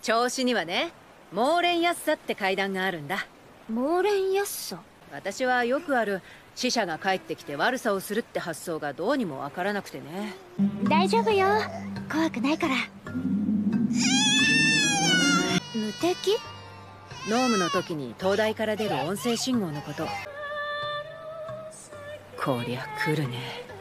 調子にはね、モーレンヤッサって階段があるんだ。 モーレンヤッサ。 私はよくある死者が帰ってきて悪さをするって発想がどうにもわからなくてね。 大丈夫よ、怖くないから。無敵？ ノームの時に灯台から出る音声信号のこと。こりゃ来るね。